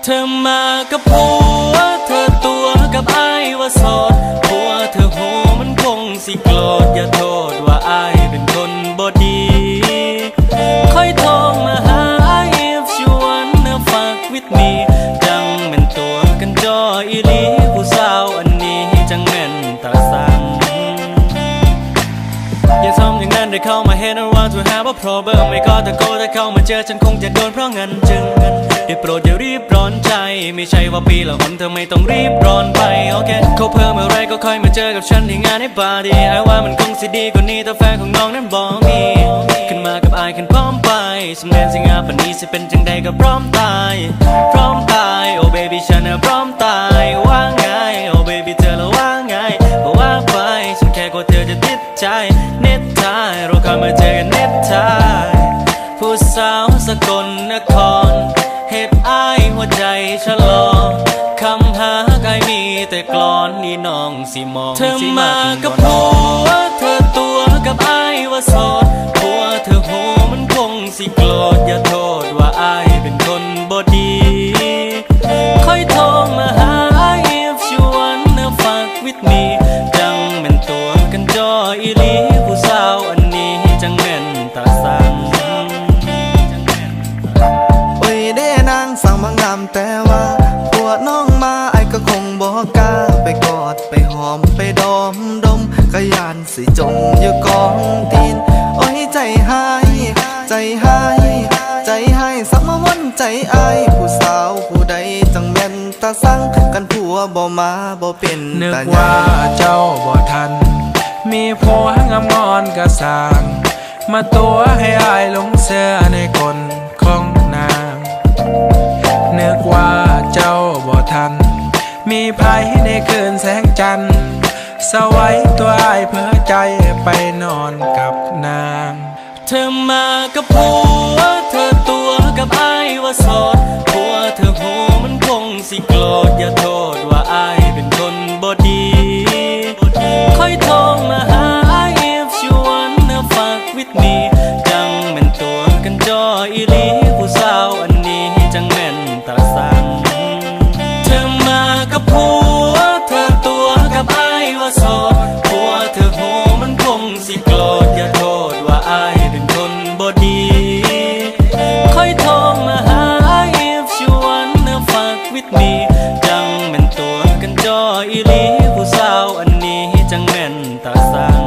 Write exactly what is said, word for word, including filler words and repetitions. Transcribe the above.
ธอมากับผัวเธอตัวกับไอ้ว่าโสดผัวเธอหูมันคงสิโกรธอย่าโทษว่าไอ้เป็นคนบ่ดีค่อยโทรมาหาไอ้ if you wanna fuck with me จังแม่นตัวกันจออีหลีผู้สาวอันนี้จังแม่นตาสังอย่าทำอย่างนั้นได้เข้ามาเห็นว่าตัวหาว่า problem ไม่ก็ตะโกนถ้าเข้ามาเจอฉันคงจะโดนเพราะงั้นจึงได้โปรดอย่ารีบร้อนใจไม่ใช่ว่าปีละหนเธอไม่ต้องรีบร้อนไปโอเคเขาเพิ่มอะไรก็ค่อยมาเจอกับฉันที่งานในบาร์ดี้ไอ้ว่ามันคงสิดีกว่านี้แต่แฟนของน้องนั้นบอกมีขึ้นมากับไอ้ขึ้นพร้อมไปสำเนียงสิงหาปันนี้จะเป็นจังใดก็พร้อมตายพร้อมตายโอ้เบบี้ฉันน่ะพร้อมตายว่าไงโอ้เบบี้เธอละว่าไงบอกว่าไปฉันแค่กลัวเธอจะติดใจเน็ตไทยเราค่อยมาเจอกันเน็ตไทยผู้สาวสกลนครเหตุอ้ายหัวใจชะลอคำหาใครมีแต่กลอนนี่น้องสิมองเธอมากับผัวเธอตัวกับไอ้ว่าโสดผัวเธอหูมันคงสิโกรธอย่าโทษว่าไอ้เป็นคนบ่ดีค่อยโทรมาหาไอ้ if you wanna fuck with me จังแม่นตัวกันจออีหลีผู้สาวอันนี้จังแม่นตาสังสั่งบางงามแต่ว่าผัวน้องมาไอ้ก็คงบอกกล้าไปกอดไปหอมไปดอมดมกะยานสิจมอยู่กองตีนโอ้ยใจหายใจหายใจหายสักมาวันใจไอ้ผู้สาวผู้ใดจังแม่นตาสั่งกันผัวบ่มาบ่เป็นนึกว่าเจ้าบ่ทันมีผัวงามงอนกะสางมาตัวให้อายลงเสื้อในคนของนางนึกว่าเจ้าบ่ทันมีภัยในคืนแสงจันทร์สวัยตัวอ้ายเพื่อใจไปนอนกับนางเธอมากับผัวเธอตัวกับไอ้ว่าโสดผัวเธอหูมันคงสิโกรธอย่าโทษว่าไอ้เป็นคนบ่ดีค่อยโทรมาหาไอ้ if you wanna fuck with me จังแม่นตัวกันจออีหลีผู้สาวอันนี้จังแม่นตาสังเธอมากับผัวเธอตัวกับไอ้ว่าโสดผัวเธอหูมันคงสิโกรธอย่าโทษว่าไอ้เป็นคนบ่ดีค่อยโทรมาหาไอ้ if you wanna fuck with me จังแม่นตัวกันจออีหลีผู้สาวอันนี้จังแม่นตาสัง